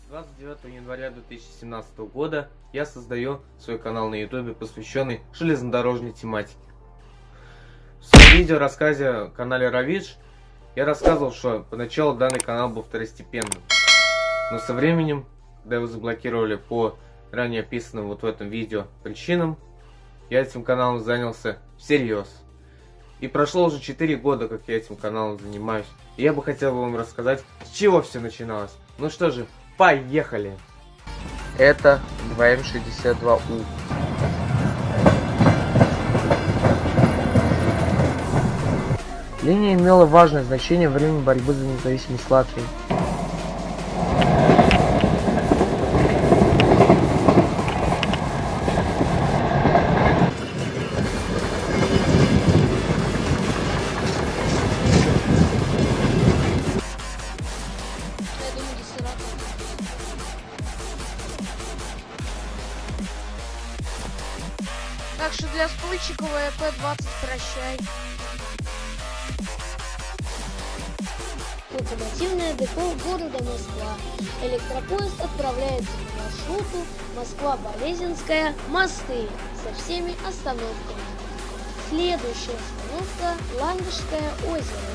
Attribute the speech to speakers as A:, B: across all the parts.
A: 29 января 2017 года я создаю свой канал на YouTube, посвященный железнодорожной тематике. В своем видео-рассказе о канале Ravij я рассказывал, что поначалу данный канал был второстепенным. Но со временем, когда его заблокировали по ранее описанным вот в этом видео причинам, я этим каналом занялся всерьез. И прошло уже 4 года, как я этим каналом занимаюсь. И я бы хотел вам рассказать, с чего все начиналось. Ну что же, поехали! Это 2М62У. Линия имела важное значение во время борьбы за независимость Латвии.
B: Так что для Спойчикова ЭП-20 прощай.
C: Локомотивное депо города Москва. Электропоезд отправляется по маршруту Москва-Болезинская, Мосты со всеми остановками. Следующая остановка Ландышское озеро.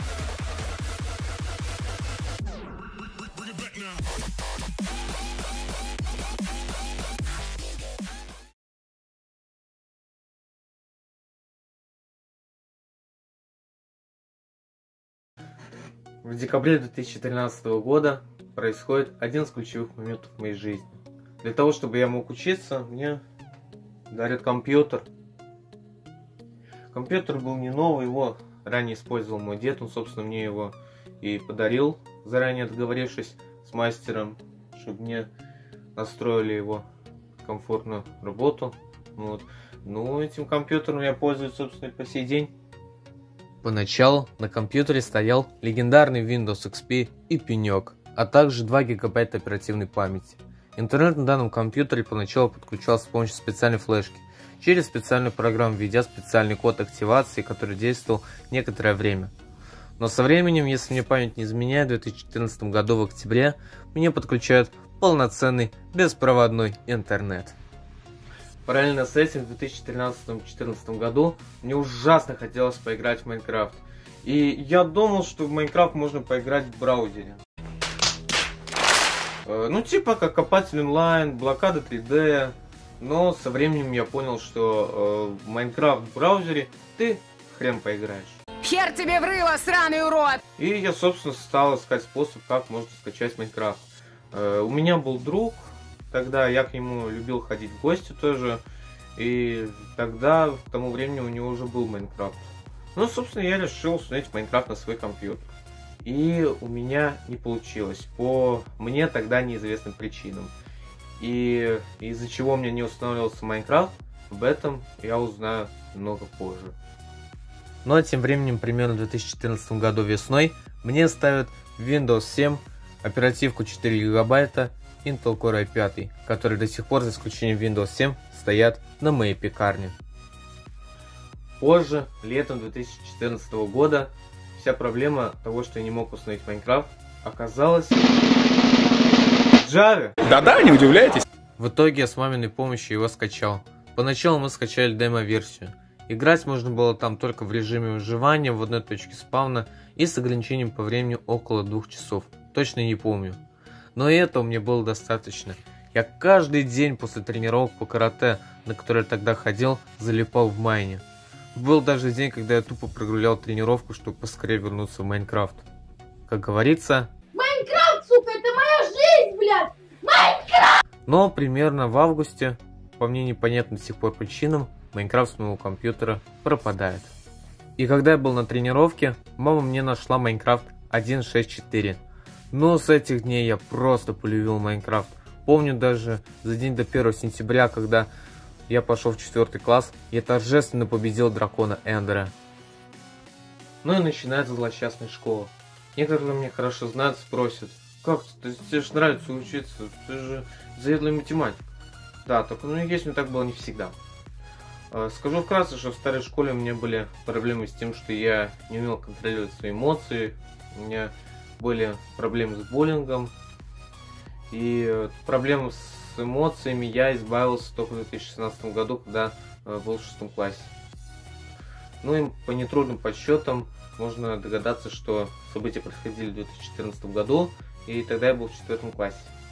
A: В декабре 2013 года происходит один из ключевых моментов в моей жизни. Для того, чтобы я мог учиться, мне дарят компьютер. Компьютер был не новый, его ранее использовал мой дед, он, собственно, мне его и подарил, заранее договорившись с мастером, чтобы мне настроили его комфортную работу. Вот. Ну, этим компьютером я пользуюсь, собственно, и по сей день. Поначалу на компьютере стоял легендарный Windows XP и пенек, а также 2 гигабайта оперативной памяти. Интернет на данном компьютере поначалу подключался с помощью специальной флешки, через специальную программу, введя специальный код активации, который действовал некоторое время. Но со временем, если мне память не изменяет, в 2014 году в октябре мне подключают полноценный беспроводной интернет. Параллельно с этим в 2013-2014 году мне ужасно хотелось поиграть в Майнкрафт. И я думал, что в Майнкрафт можно поиграть в браузере. Ну типа как Копатель онлайн, Блокада 3D. Но со временем я понял, что в Майнкрафт в браузере ты хрен поиграешь.
D: Хер тебе в рыло, сраный урод!
A: И я, собственно, стал искать способ, как можно скачать Майнкрафт. У меня был друг. Тогда я к нему любил ходить в гости тоже. И тогда, к тому времени, у него уже был Майнкрафт. Ну, собственно, я решил установить Майнкрафт на свой компьютер. И у меня не получилось. По мне тогда неизвестным причинам. И из-за чего у меня не устанавливался Майнкрафт, об этом я узнаю много позже. Но тем временем, примерно в 2014 году весной, мне ставят Windows 7, оперативку 4 гигабайта, Intel Core i5, которые до сих пор, за исключением Windows 7, стоят на моей пекарне. Позже, летом 2014 года, вся проблема того, что я не мог установить Майнкрафт, оказалась в Java.
E: Да-да, не удивляйтесь.
A: В итоге я с маминой помощью его скачал. Поначалу мы скачали демо-версию. Играть можно было там только в режиме выживания в одной точке спавна и с ограничением по времени около 2 часов. Точно не помню. Но и этого мне было достаточно. Я каждый день после тренировок по карате, на которые я тогда ходил, залипал в майне. Был даже день, когда я тупо прогулял тренировку, чтобы поскорее вернуться в Майнкрафт. Как говорится...
C: Майнкрафт, сука, это моя жизнь, блядь! Майнкрафт!
A: Но примерно в августе, по мне непонятным до сих пор причинам, Майнкрафт с моего компьютера пропадает. И когда я был на тренировке, мама мне нашла Майнкрафт 1.6.4. Но с этих дней я просто полюбил Майнкрафт. Помню даже за день до 1 сентября, когда я пошел в 4 класс, я торжественно победил дракона Эндера. Ну и начинается злосчастная школа. Некоторые меня хорошо знают, спросят: как ты, тебе же нравится учиться, ты же заядлый математик. Да, только есть, но так было не всегда. Скажу вкратце, что в старой школе у меня были проблемы с тем, что я не умел контролировать свои эмоции. У меня были проблемы с буллингом. И проблем с эмоциями я избавился только в 2016 году, когда был в 6 классе. Ну и по нетрудным подсчетам можно догадаться, что события происходили в 2014 году, и тогда я был в 4 классе.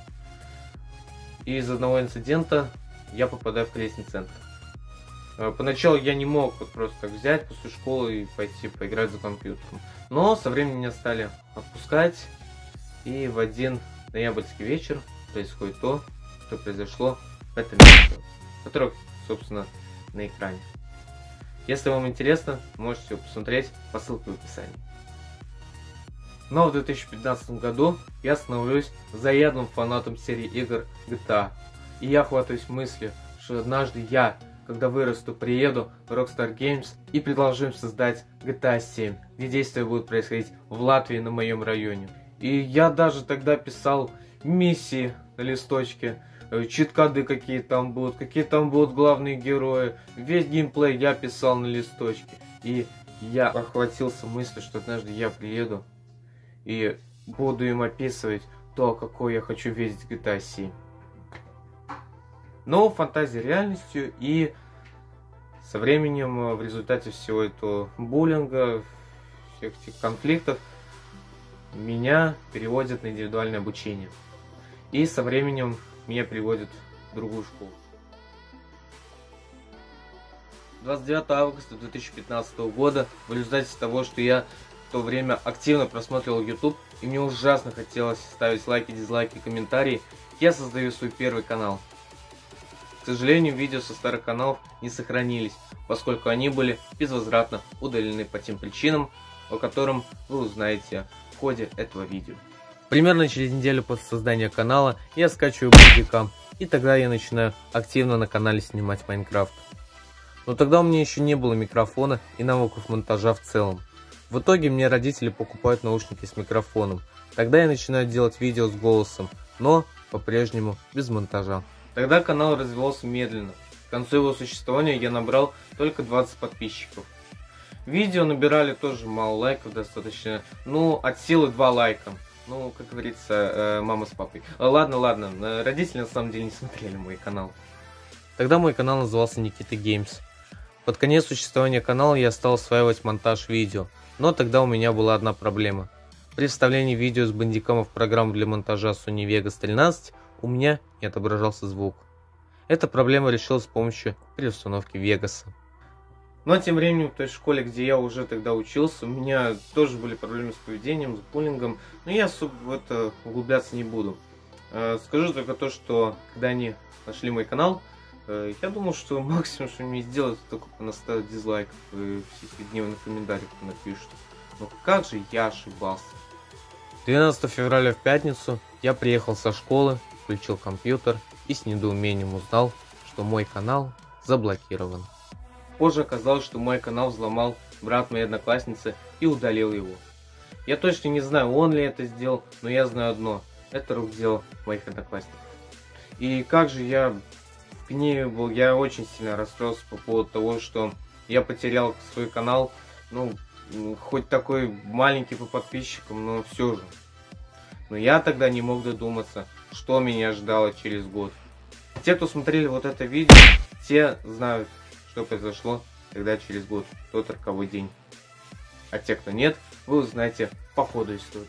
A: И из одного инцидента я попадаю в кризисный центр. Поначалу я не мог вот просто так взять после школы и пойти поиграть за компьютером. Но со временем меня стали отпускать, и в один ноябрьский вечер происходит то, что произошло в этом видео, которое, собственно, на экране. Если вам интересно, можете его посмотреть по ссылке в описании. Но в 2015 году я становлюсь заядлым фанатом серии игр GTA. И я хватаюсь мыслью, что однажды я, когда вырасту, приеду в Rockstar Games и предложу им создать GTA 7, где действия будут происходить в Латвии на моем районе. И я даже тогда писал миссии на листочке, чит-коды какие там будут главные герои, весь геймплей я писал на листочке. И я охватился мыслью, что однажды я приеду и буду им описывать то, какой я хочу видеть в GTA 7. Но фантазия реальностью, и со временем в результате всего этого буллинга, всех этих конфликтов, меня переводят на индивидуальное обучение. И со временем меня переводят в другую школу. 29 августа 2015 года, в результате того, что я в то время активно просматривал YouTube, и мне ужасно хотелось ставить лайки, дизлайки, комментарии, я создаю свой первый канал. К сожалению, видео со старых каналов не сохранились, поскольку они были безвозвратно удалены по тем причинам, о котором вы узнаете в ходе этого видео. Примерно через неделю после создания канала я скачиваю Bandicam, и тогда я начинаю активно на канале снимать Майнкрафт. Но тогда у меня еще не было микрофона и навыков монтажа в целом. В итоге мне родители покупают наушники с микрофоном. Тогда я начинаю делать видео с голосом, но по-прежнему без монтажа. Тогда канал развивался медленно. К концу его существования я набрал только 20 подписчиков. Видео набирали тоже мало лайков, достаточно, ну, от силы 2 лайка. Ну, как говорится, мама с папой. Ладно, родители на самом деле не смотрели мой канал. Тогда мой канал назывался Никита Геймс. Под конец существования канала я стал осваивать монтаж видео, но тогда у меня была одна проблема. При вставлении видео с Bandicam в программу для монтажа Sony Vegas 13 у меня не отображался звук. Эта проблема решилась с помощью переустановки Вегаса. Но тем временем в той школе, где я уже тогда учился, у меня тоже были проблемы с поведением, с буллингом, но я особо в это углубляться не буду. Скажу только то, что когда они нашли мой канал, я думал, что максимум, что мне сделать, это только наставить дизлайков и всяких гневных комментариев напишут. Но как же я ошибался. 12 февраля в пятницу я приехал со школы, включил компьютер и с недоумением узнал, что мой канал заблокирован. Позже оказалось, что мой канал взломал брат моей одноклассницы и удалил его. Я точно не знаю, он ли это сделал, но я знаю одно. Это рук дело моих одноклассников. И как же я в гневе был, я очень сильно расстроился по поводу того, что я потерял свой канал. Ну, хоть такой маленький по подписчикам, но все же. Но я тогда не мог додуматься, что меня ждало через год. Те, кто смотрели вот это видео, те знают, что произошло тогда через год, тот роковой день. А те, кто нет, вы узнаете по ходу истории.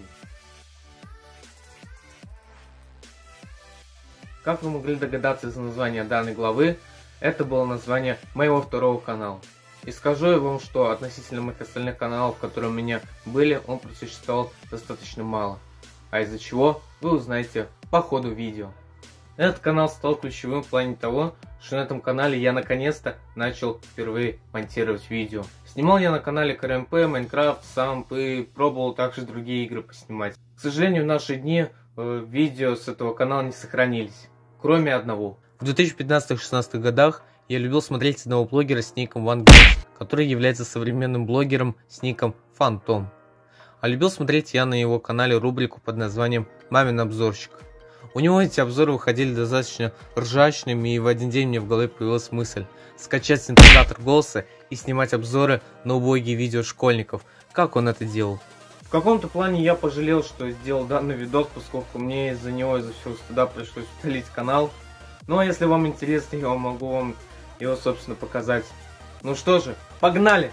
A: Как вы могли догадаться из названия данной главы, это было название моего второго канала. И скажу я вам, что относительно моих остальных каналов, которые у меня были, он просуществовал достаточно мало. А из-за чего, вы узнаете по ходу видео. Этот канал стал ключевым в плане того, что на этом канале я наконец-то начал впервые монтировать видео. Снимал я на канале КРМП, Майнкрафт, Самп и пробовал также другие игры поснимать. К сожалению, в наши дни видео с этого канала не сохранились, кроме одного. В 2015-16 годах я любил смотреть одного блогера с ником OneGames, который является современным блогером с ником Фантом. А любил смотреть я на его канале рубрику под названием «Мамин обзорщик». У него эти обзоры выходили достаточно ржачными, и в один день мне в голове появилась мысль скачать синтезатор голоса и снимать обзоры на убогие видео школьников, как он это делал. В каком-то плане я пожалел, что сделал данный видос, поскольку мне из-за него, из-за всего стыда пришлось удалить канал. Ну а если вам интересно, я могу вам его, собственно, показать. Ну что же, погнали!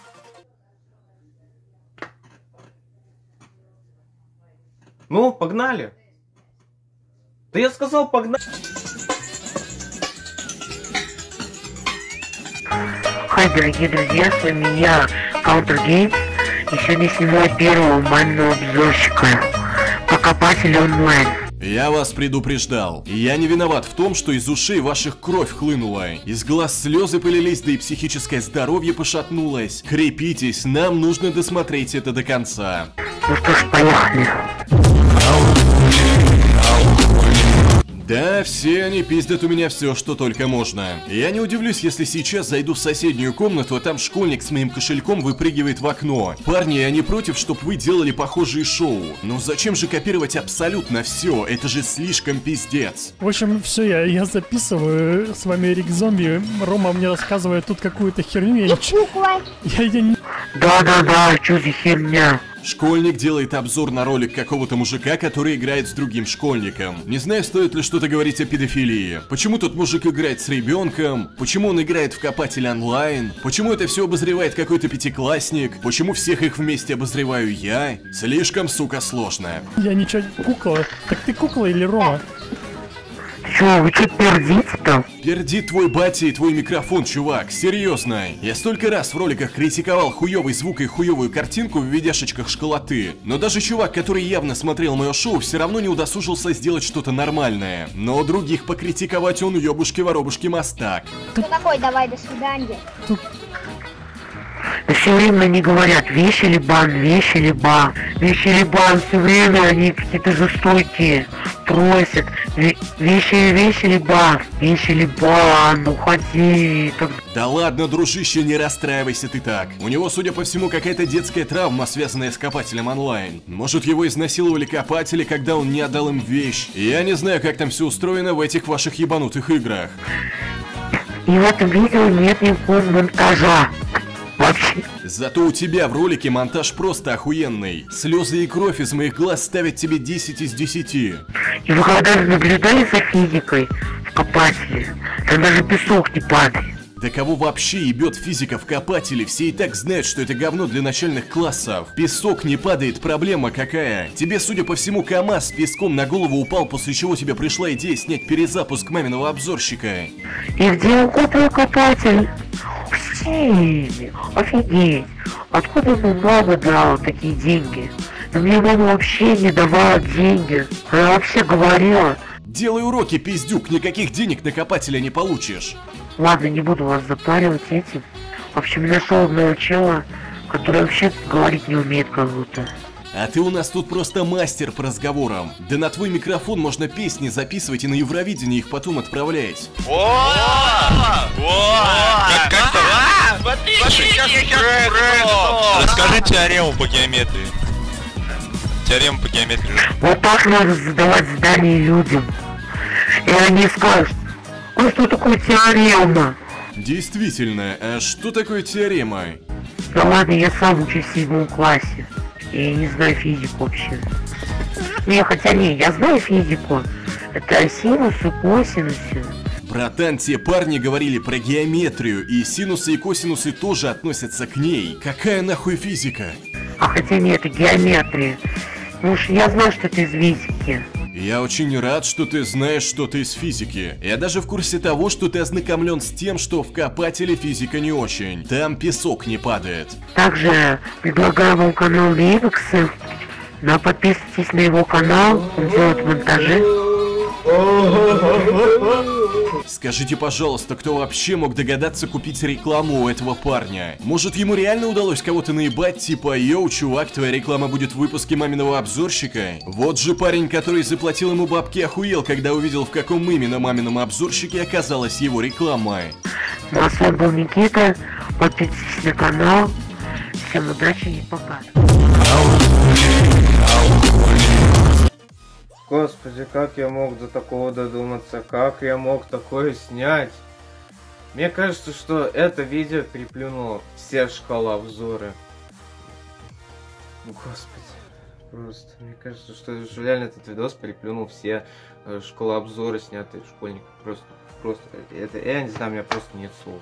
A: Ну, погнали! Да я сказал, погнали!
E: Хай, дорогие друзья, с вами я, Counter Games, и сегодня снимаю первого маминого обзорщика по копателю онлайн.
F: Я вас предупреждал. Я не виноват в том, что из ушей ваших кровь хлынула. Из глаз слезы полились, да и психическое здоровье пошатнулось. Крепитесь, нам нужно досмотреть это до конца.
E: Ну что ж, поехали.
F: Да, все они пиздят у меня все, что только можно. Я не удивлюсь, если сейчас зайду в соседнюю комнату, а там школьник с моим кошельком выпрыгивает в окно. Парни, я не против, чтобы вы делали похожие шоу. Но зачем же копировать абсолютно все? Это же слишком пиздец.
G: В общем, все, я записываю. С вами Эрик Зомби. Рома мне рассказывает тут какую-то херню. Я не...
E: Да, что за херня?
F: Школьник делает обзор на ролик какого-то мужика, который играет с другим школьником. Не знаю, стоит ли что-то говорить о педофилии. Почему тот мужик играет с ребенком? Почему он играет в Копатель онлайн? Почему это все обозревает какой-то пятиклассник? Почему всех их вместе обозреваю я? Слишком, сука, сложно.
G: Я ничего... Кукла. Так ты кукла или Рома?
E: Чё, вы что пердите-то?
F: Пердит твой батя и твой микрофон, чувак, серьезно. Я столько раз в роликах критиковал хуёвый звук и хуёвую картинку в видяшечках школоты. Но даже чувак, который явно смотрел мое шоу, все равно не удосужился сделать что-то нормальное. Но других покритиковать он ёбушки-воробушки мастак.
B: Кто такой? Давай, до свидания.
E: Да все время они говорят, вещи ли бан, вещи ли бан. Вещи ли бан, все время они какие-то жестокие. Просят, вещи ли бан, уходи.
F: Да ладно, дружище, не расстраивайся ты так. У него, судя по всему, какая-то детская травма, связанная с Копателем онлайн. Может, его изнасиловали копатели, когда он не отдал им вещь. Я не знаю, как там все устроено в этих ваших ебанутых играх.
E: И в этом видео нет никакого монтажа. Вообще.
F: Зато у тебя в ролике монтаж просто охуенный. Слезы и кровь из моих глаз ставят тебе 10 из 10.
E: И вы когда-то наблюдали за физикой в Копателе? Там даже песок не падает.
F: Да кого вообще ебет физика в Копателе? Все и так знают, что это говно для начальных классов. Песок не падает, проблема какая? Тебе, судя по всему, КамАЗ с песком на голову упал, после чего тебе пришла идея снять перезапуск маминого обзорщика.
E: И где купил Копатель? В Стиме. Офигеть. Откуда ему мама дала такие деньги? Но мне мама вообще не давала деньги. Она вообще говорила.
F: Делай уроки, пиздюк, никаких денег на Копателя не получишь.
E: Ладно, не буду вас запаривать этим. В общем, нашел одного чела, который вообще говорить не умеет как будто.
F: А ты у нас тут просто мастер по разговорам. Да на твой микрофон можно песни записывать и на Евровидение их потом отправлять.
H: Расскажи теорему по геометрии. Теорему по геометрии.
E: Вот так надо задавать задания людям. И они скажут, а что такое теорема?
F: Действительно, а что такое теорема?
E: Да ладно, я сам учусь в 7 классе. Я не знаю физику вообще. Я знаю физику. Это синусы, косинусы.
F: Братан, те парни говорили про геометрию, и синусы и косинусы тоже относятся к ней. Какая нахуй физика?
E: А хотя нет, это геометрия. Ну уж я знаю, что это из физики.
F: Я очень рад, что ты знаешь что-то из физики. Я даже в курсе того, что ты ознакомлен с тем, что в Копателе физика не очень. Там песок не падает.
E: Также предлагаю вам канал Ливекса. Но подписывайтесь на его канал, он делает монтажи.
F: Скажите, пожалуйста, кто вообще мог догадаться купить рекламу у этого парня? Может, ему реально удалось кого-то наебать, типа «Йоу, чувак, твоя реклама будет в выпуске маминого обзорщика»? Вот же парень, который заплатил ему бабки, охуел, когда увидел, в каком именно мамином обзорщике оказалась его реклама.
E: Ну а с вами был Никита, подписывайтесь на канал. Всем удачи и пока.
A: Господи, как я мог до такого додуматься? Как я мог такое снять? Мне кажется, что это видео переплюнуло все шкалы обзоры. Господи, просто, мне кажется, что реально этот видос переплюнул все школы обзора, снятые школьников. Просто, это, я не знаю, у меня просто нет слов.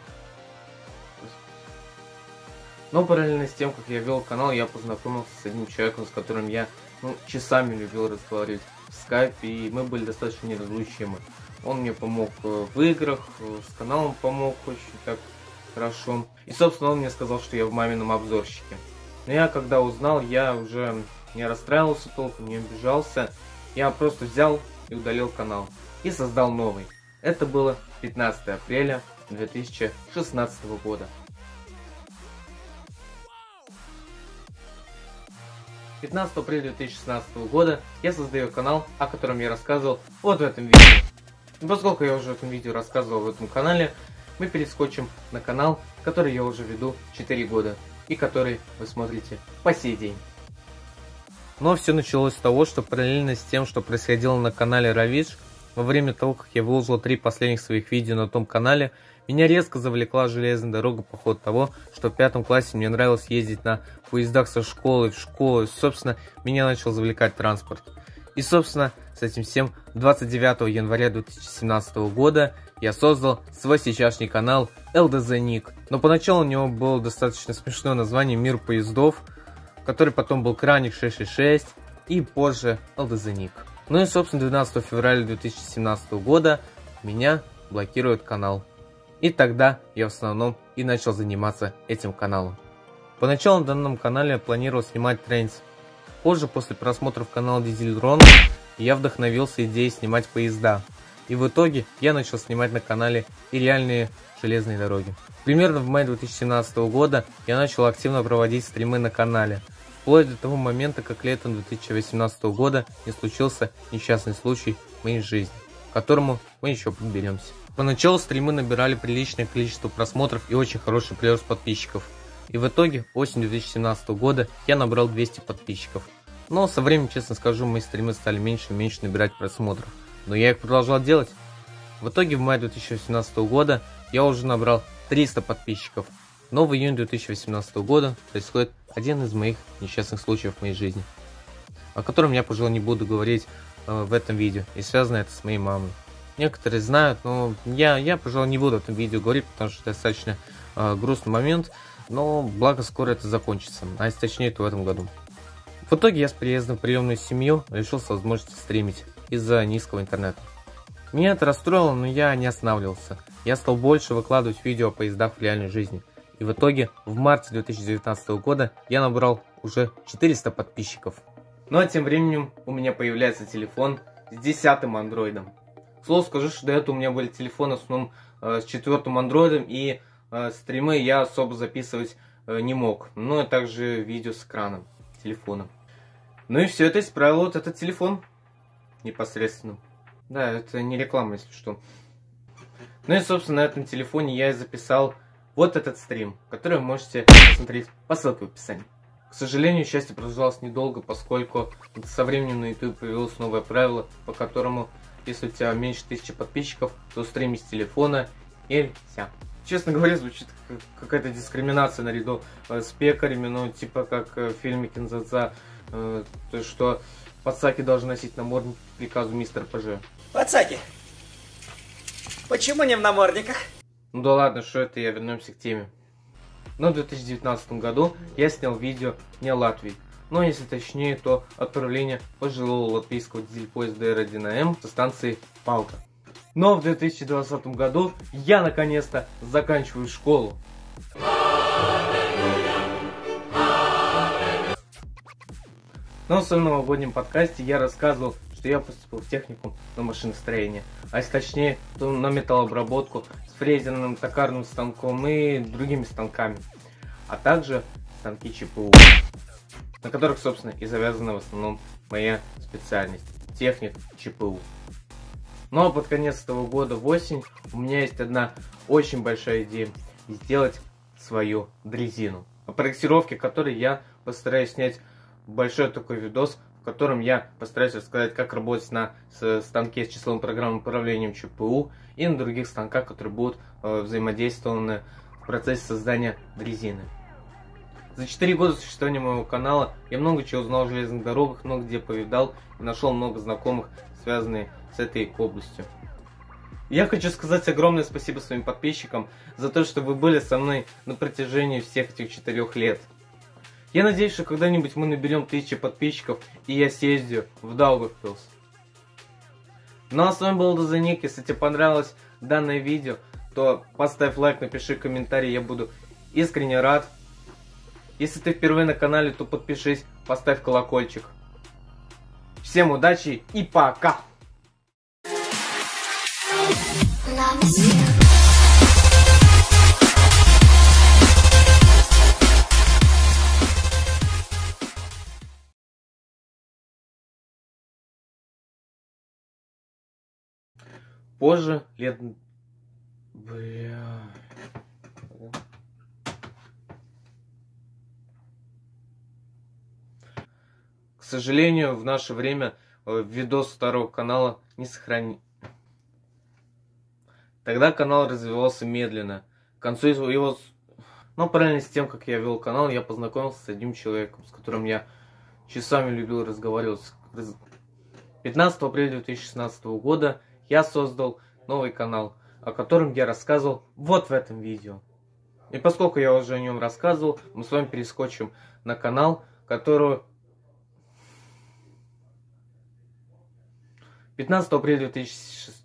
A: Но параллельно с тем, как я вел канал, я познакомился с одним человеком, с которым я часами любил разговаривать в скайпе, и мы были достаточно неразлучимы. Он мне помог в играх, с каналом помог очень так хорошо. И, собственно, он мне сказал, что я в мамином обзорщике. Но я, когда узнал, я уже не расстраивался толком, не обижался. Я просто взял и удалил канал. И создал новый. Это было 15 апреля 2016 года. 15 апреля 2016 года я создаю канал, о котором я рассказывал вот в этом видео. И поскольку я уже в этом видео рассказывал в этом канале, мы перескочим на канал, который я уже веду 4 года и который вы смотрите по сей день. Но все началось с того, что параллельно с тем, что происходило на канале Ravage, во время того, как я выложил 3 последних своих видео на том канале, меня резко завлекла железная дорога по ходу того, что в 5 классе мне нравилось ездить на поездах со школы в школу, и, собственно, меня начал завлекать транспорт. И, собственно, с этим всем 29 января 2017 года я создал свой сейчасшний канал LDZ Nick. Но поначалу у него было достаточно смешное название «Мир поездов», который потом был Краник 666 и позже LDZ Nick. Ну и, собственно, 12 февраля 2017 года меня блокирует канал. И тогда я в основном и начал заниматься этим каналом. Поначалу на данном канале я планировал снимать трейнс. Позже, после просмотров канала Дизельрон, я вдохновился идеей снимать поезда. И в итоге я начал снимать на канале и реальные железные дороги. Примерно в мае 2017 года я начал активно проводить стримы на канале. Вплоть до того момента, как летом 2018 года не случился несчастный случай в моей жизни, к которому мы еще подберемся. Поначалу стримы набирали приличное количество просмотров и очень хороший прирост подписчиков. И в итоге осенью 2017 года я набрал 200 подписчиков. Но со временем, честно скажу, мои стримы стали меньше и меньше набирать просмотров. Но я их продолжал делать. В итоге в мае 2018 года я уже набрал 300 подписчиков. Но в июне 2018 года происходит один из моих несчастных случаев в моей жизни, о котором я, пожалуй, не буду говорить в этом видео. И связано это с моей мамой. Некоторые знают, но я, пожалуй, не буду в этом видео говорить, потому что это достаточно грустный момент. Но благо скоро это закончится, а если точнее, то в этом году. В итоге я с приездом в приемную семью лишился возможности стримить из-за низкого интернета. Меня это расстроило, но я не останавливался. Я стал больше выкладывать видео о поездах в реальной жизни. И в итоге в марте 2019 года я набрал уже 400 подписчиков. Ну а тем временем у меня появляется телефон с 10-м андроидом. К слову скажу, что до этого у меня были телефоны в основном с 4-м андроидом, и стримы я особо записывать не мог. Ну и также видео с экраном телефона. Ну и все это исправил вот этот телефон непосредственно. Да, это не реклама, если что. Ну и, собственно, на этом телефоне я и записал вот этот стрим, который вы можете посмотреть по ссылке в описании. К сожалению, счастье продолжалось недолго, поскольку со временем на YouTube появилось новое правило, по которому, если у тебя меньше 1000 подписчиков, то стримить с телефона нельзя. Честно говоря, звучит как какая-то дискриминация наряду с пекарями, ну типа как в фильме Кинзадза, то что пацаки должны носить намордник по приказу мистера ПЖ.
I: Пацаки, почему не в намордниках?
A: Ну да ладно, что это, я вернемся к теме. Но в 2019 году я снял видео не о Латвии, но если точнее, то отправление пожилого латвийского дизель-поезда R1M со станции Палка. Но в 2020 году я наконец-то заканчиваю школу. Но в своем новогоднем подкасте я рассказывал, что я поступил в техникум на машиностроение, а если точнее, то на металлообработку с фрезерным токарным станком и другими станками, а также станки ЧПУ, на которых, собственно, и завязана в основном моя специальность – техник ЧПУ. Ну а под конец этого года, в осень, у меня есть одна очень большая идея – сделать свою дрезину, о проектировке которой я постараюсь снять большой такой видос, в котором я постараюсь рассказать, как работать на станке с числовым программным управлением ЧПУ и на других станках, которые будут взаимодействованы в процессе создания дрезины. За 4 года существования моего канала я много чего узнал о железных дорогах, много где повидал и нашел много знакомых, связанных с этой областью. Я хочу сказать огромное спасибо своим подписчикам за то, что вы были со мной на протяжении всех этих 4 лет. Я надеюсь, что когда-нибудь мы наберем 1000 подписчиков и я съездю в Даугавпилс. Ну а с вами был Дозаник. Если тебе понравилось данное видео, то поставь лайк, напиши комментарий, я буду искренне рад. Если ты впервые на канале, то подпишись, поставь колокольчик. Всем удачи и пока! Позже, лет... Бля... К сожалению, в наше время видос второго канала не сохранил. Тогда канал развивался медленно. К концу его... Но параллельно с тем, как я вел канал, я познакомился с одним человеком, с которым я часами любил разговаривать. 15 апреля 2016 года я создал новый канал, о котором я рассказывал вот в этом видео. И поскольку я уже о нем рассказывал, мы с вами перескочим на канал, который... 15 апреля 2016.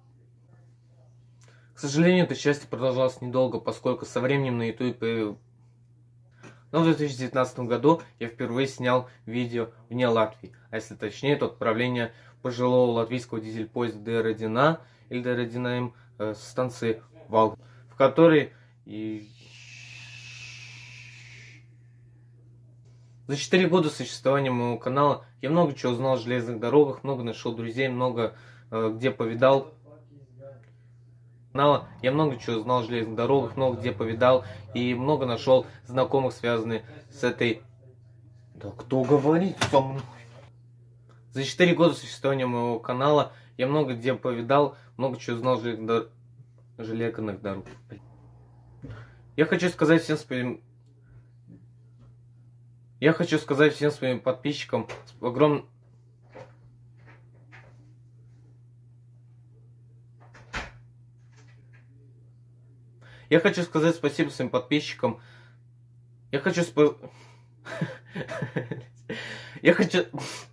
A: К сожалению, это счастье продолжалось недолго, поскольку со временем на YouTube... Но в 2019 году я впервые снял видео вне Латвии, а если точнее, то отправление пожилого латвийского дизель-поезда DR1A или DR1M с станции Валга, в которой... За 4 года существования моего канала я много чего узнал о железных дорогах, много нашел друзей, много где повидал. Я много чего узнал о железных дорогах, много где повидал и много нашел знакомых, связанных с этой... Да кто говорит со мной? За 4 года существования моего канала я много где повидал, много чего узнал о железных дорогах. Я хочу сказать всем своим... Я хочу сказать всем своим подписчикам огромное... Я хочу сказать спасибо своим подписчикам. Я хочу...